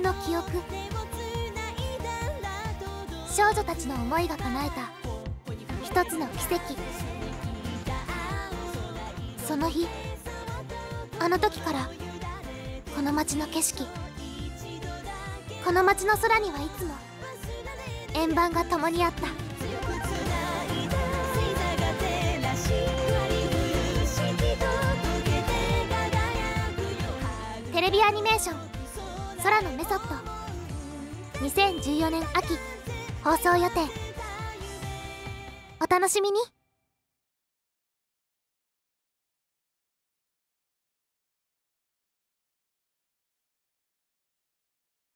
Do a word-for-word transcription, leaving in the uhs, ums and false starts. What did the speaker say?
の記憶、少女たちの思いが叶えた一つの奇跡。その日、あの時からこの街の景色、この街の空にはいつも円盤が共にあった。テレビアニメーション「空のメソッド」にせんじゅうよねん秋放送予定。お楽しみに。